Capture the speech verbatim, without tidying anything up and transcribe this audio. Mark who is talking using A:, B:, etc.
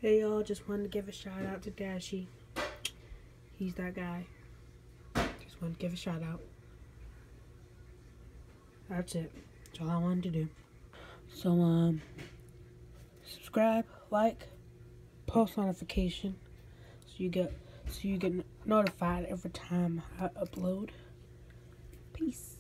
A: Hey y'all, just wanted to give a shout out to Dashie. He's that guy. Just wanted to give a shout out. That's it. That's all I wanted to do. So, um, subscribe, like, post notification, so you get so you get notified every time I upload. Peace.